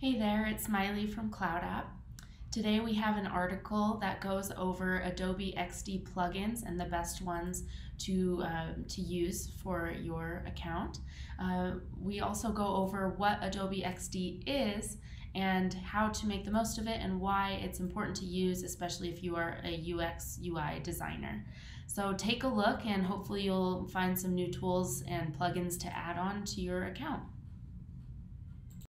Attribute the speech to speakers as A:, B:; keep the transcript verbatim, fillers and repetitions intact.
A: Hey there, it's Miley from CloudApp. Today we have an article that goes over Adobe X D plugins and the best ones to, uh, to use for your account. Uh, we also go over what Adobe X D is and how to make the most of it and why it's important to use, especially if you are a U X U I designer. So take a look and hopefully you'll find some new tools and plugins to add on to your account.